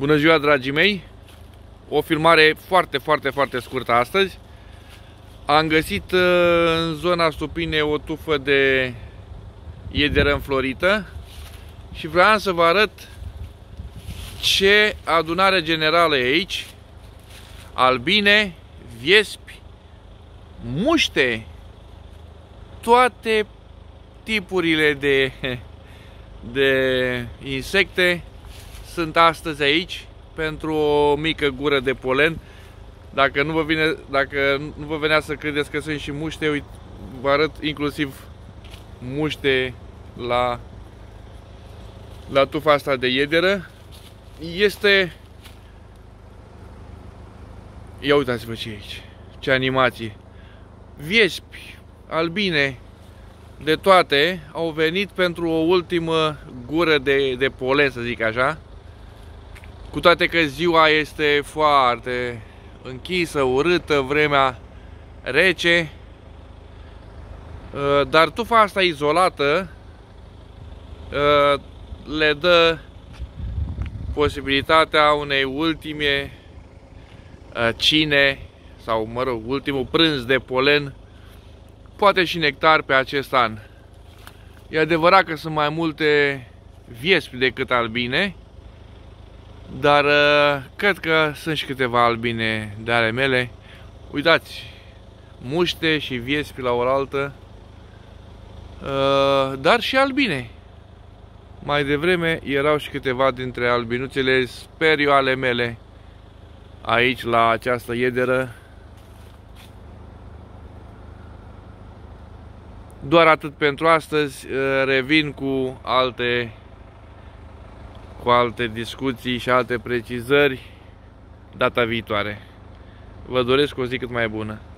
Bună ziua, dragii mei! O filmare foarte scurtă astăzi. Am găsit în zona Stupinei o tufă de iederă înflorită și vreau să vă arăt ce adunare generală e aici. Albine, viespi, muște, toate tipurile de insecte sunt astăzi aici pentru o mică gură de polen. Dacă nu vă venea să credeți că sunt și muște, uite, vă arăt inclusiv muște la tufa asta de iederă. Ia uitați-vă ce e aici, ce animație. Viespi, albine, de toate au venit pentru o ultimă gură de polen, să zic așa. Cu toate că ziua este foarte închisă, urâtă, vremea rece, dar tufa asta izolată le dă posibilitatea unei ultime cine sau, mă rog, ultimul prânz de polen, poate și nectar pe acest an. E adevărat că sunt mai multe viespi decât albine, dar cred că sunt și câteva albine de ale mele. Uitați, muște și viespi la oaltă, dar și albine. Mai devreme erau și câteva dintre albinuțele, sper eu, ale mele aici la această iederă. Doar atât pentru astăzi. Revin cu alte discuții și alte precizări data viitoare. Vă doresc o zi cât mai bună.